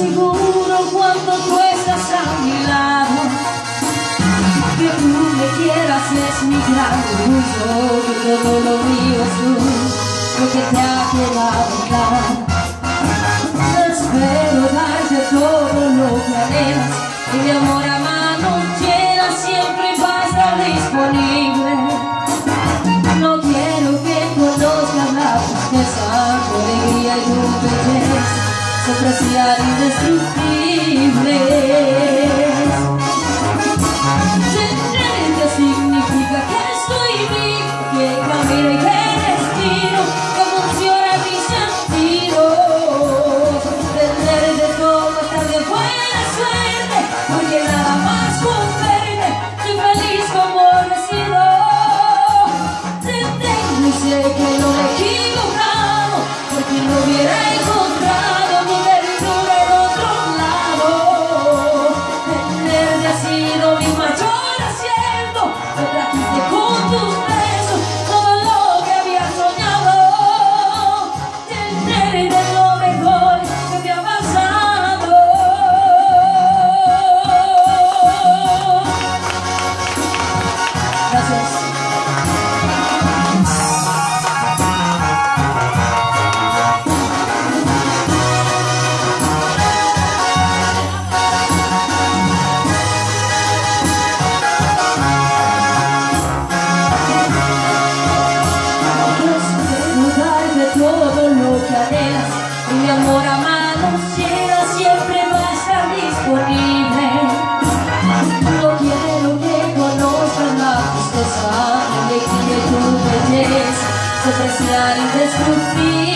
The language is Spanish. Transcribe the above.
seguro cuando tú estás a mi lado. Que tú me quieras es mi gran orgullo, que todo lo mío es tú, lo que te ha quedado claro. Espero darte todo lo que anhelas, y mi amor a mano llena siempre va a estar disponible. No quiero que conozcas la tristeza, tu alegría y tu belleza son preciadas e indestructibles. Tenerte significa que estoy vivo, que camino y que respiro, que funciona mi sentido. Tenerte es como estar de buena suerte, porque nada más con verte soy feliz como he sido. Te tengo y sé que no me he equivocado, porque no hubiera encontrado mi ternura en otro lado. Tenerte ha sido mi mayor acierto, me trajiste con tus besos todo lo que había soñado. Tenerte es lo mejor que me ha pasado. Gracias. Todo lo que anhelas, y mi amor a manos llenas siempre va a estar disponible. No quiero que conozcas la tristeza, la alegría y tu belleza, se preciar indestructible.